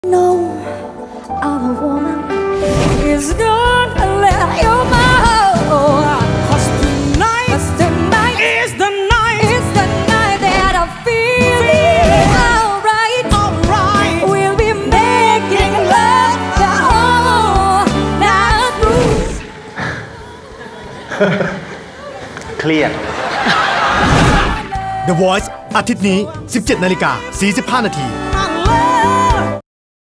No other woman is gonna let you know. 'Cause tonight is the night that I feel alright. We'll be making love the whole night through. เครียด The Voice อาทิตย์นี้ 17:45 น.